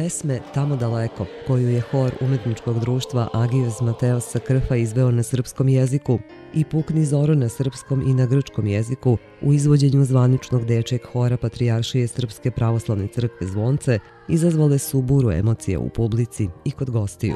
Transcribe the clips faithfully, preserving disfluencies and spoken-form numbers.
pesme Tamo daleko, koju je hor umetničkog društva Agios Mateos sa Krfa izveo na srpskom jeziku, i Pukni Zoro na srpskom i na grčkom jeziku u izvođenju zvaničnog dečjeg hora Patrijaršije Srpske pravoslavne crkve Zvonce izazvale su buru emocija u publici i kod gostiju.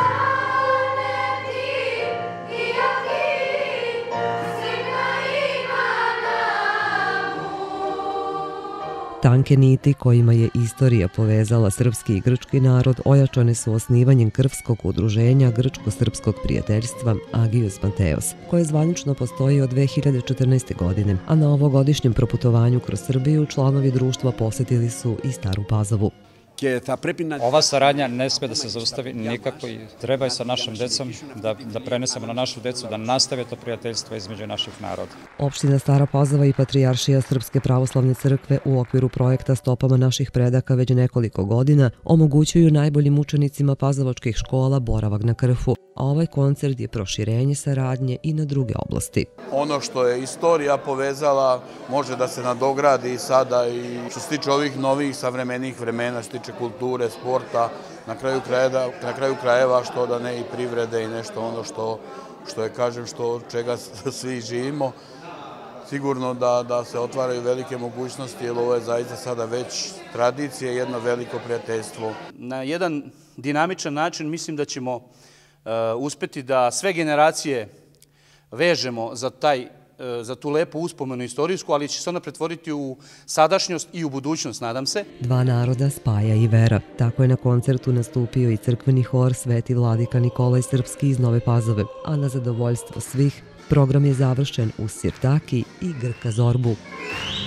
Tanke niti kojima je istorija povezala srpski i grčki narod ojačane su osnivanjem krvskog udruženja Grčko-srpskog prijateljstva Agios Mateos, koje zvanično postoji od dve hiljade četrnaeste. godine, a na ovogodišnjem proputovanju kroz Srbiju članovi društva posetili su i Staru Pazovu. Ova saradnja ne sme da se zaustavi nikako i treba je sa našom decom da, da prenesemo na našu decu, da nastave to prijateljstvo između naših naroda. Opština Stara Pazova i Patrijaršija Srpske pravoslavne crkve u okviru projekta Stopama naših predaka već nekoliko godina omogućuju najboljim učenicima pazovačkih škola boravak na Krfu, a ovaj koncert je proširenje saradnje i na druge oblasti. Ono što je istorija povezala može da se nadogradi i sada i što se tiče ovih novih savremenih vremena, što se tiče kulture, sporta, na kraju krajeva, na kraju krajeva što da ne i privrede i nešto ono što, što je, kažem, što od čega svi živimo. Sigurno da, da se otvaraju velike mogućnosti, jer ovo je zaista sada već tradicija, jedno veliko prijateljstvo. Na jedan dinamičan način mislim da ćemo uspeti da sve generacije vežemo za, taj, za tu lepu uspomenu istorijsku, ali će se ona pretvoriti u sadašnjost i u budućnost, nadam se. Dva naroda spaja i vera. Tako je na koncertu nastupio i crkveni hor Sveti vladika Nikolaj Srpski iz Nove Pazove, a na zadovoljstvo svih program je završen uz sirtaki i grka zorbu.